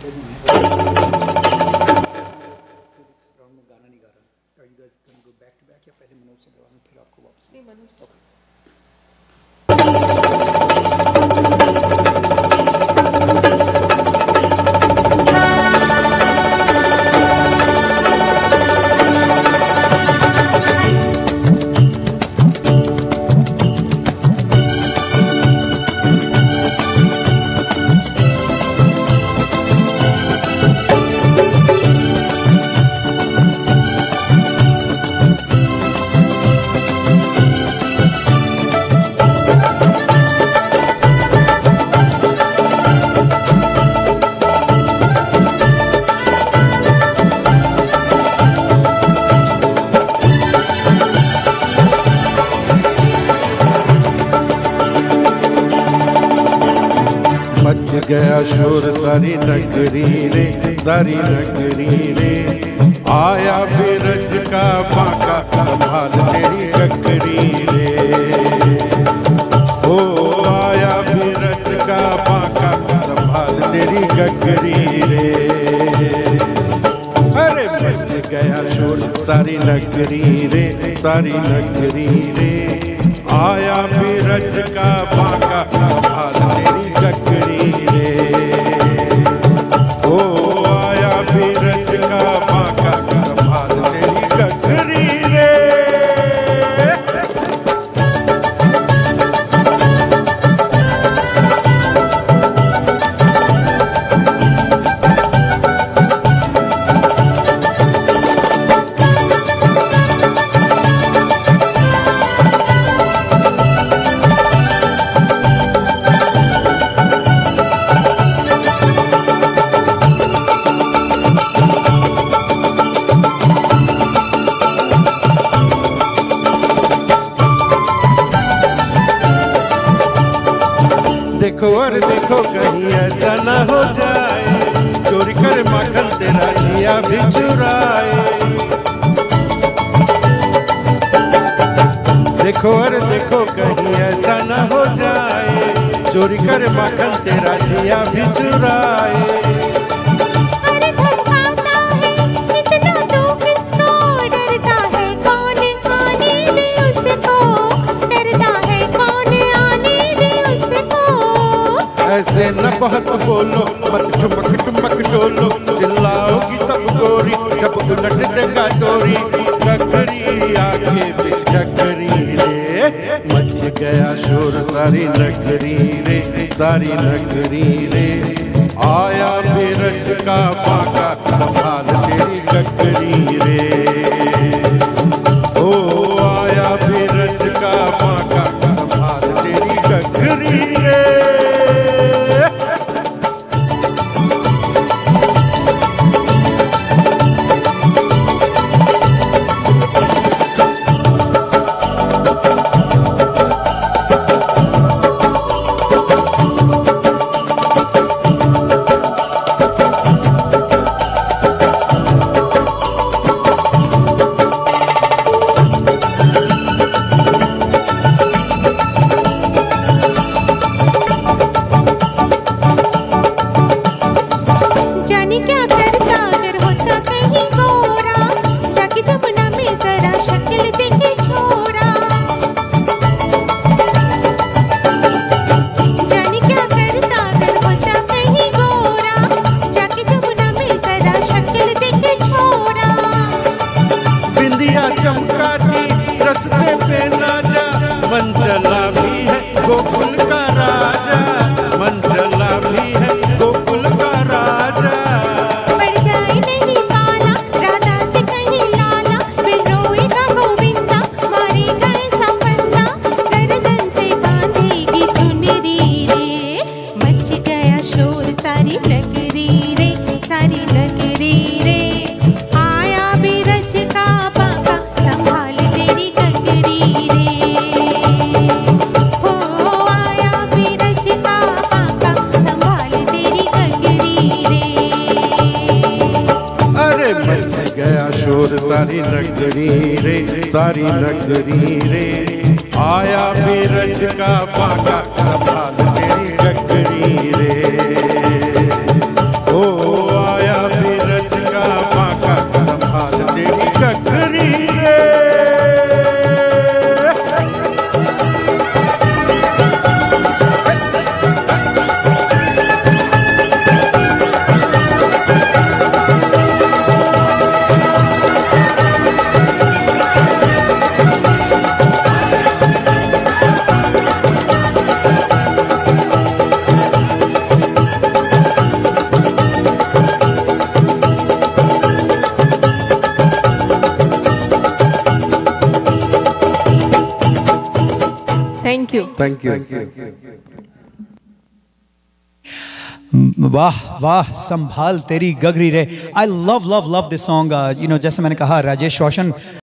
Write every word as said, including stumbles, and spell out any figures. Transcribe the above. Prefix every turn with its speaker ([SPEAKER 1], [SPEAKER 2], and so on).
[SPEAKER 1] Much गया शोर सारी नगरी रे, सारी नगरी रे। आया बिरज का बांका संभाल तेरी गगरी रे। ओ आया बिरज का बांका संभाल तेरी गगरी रे। अरे मच गया शोर सारी नगरी रे, सारी नगरी रे। आया बिरज का बांका संभाल तेरी गगरी रे। ओ आया बिरज का बांका संभाल तेरी गगरी रे। देखो और देखो कहीं ऐसा न हो जाए, चोरी कर माखन तेरा जिया भी चुराए। देखो और देखो कहीं ऐसा न हो जाए, चोरी कर माखन तेरा जिया भी चुराए। ऐसे न बहुत बोलो, मत ठुमक ठुमक डोलो। चिल्लाओगी तब गोरी जब उलट देगा तोरी। गगरी आगे बीच डगरी रे। मच गया शोर सारी नगरी रे, सारी नगरी रे। आया बिरज का बांका संभाल तेरी गगरी रे। ओ आया बिरज का बांका संभाल तेरी गगरी रे। चमकाती रस्ते पे ना जा, मन चला भी है गोकुल का राजा। मन चला भी है गोकुल का राजा।
[SPEAKER 2] पड़ जाए नहीं पाला राधा से कहीं लाला, फिर रोएगा गोविंदा मारेगा ऐसा फंदा। गर्दन से बांधेगी चुनरी रे। मच गया शोर सारी नगरी रे, सारी नगरी रे। आया बिरज का बांका संभाल तेरी गगरी रे। हो आया बिरज का बांका संभाल तेरी गगरी रे।
[SPEAKER 1] अरे मच गया शोर सारी नगरी रे, सारी नगरी रे। आया बिरज का बांका संभाल तेरी गगरी रे। Oh
[SPEAKER 2] thank you.
[SPEAKER 1] Thank you.
[SPEAKER 3] वाह वाह, संभाल तेरी गगरी रे। I love love love this song. You know, जैसे मैंने कहा, राजेश रोशन